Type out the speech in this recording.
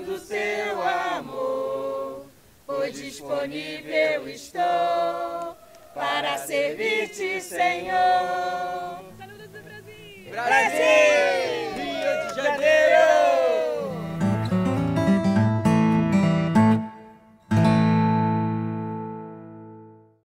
do teu amor, pois disponível estou para servir-te, Senhor.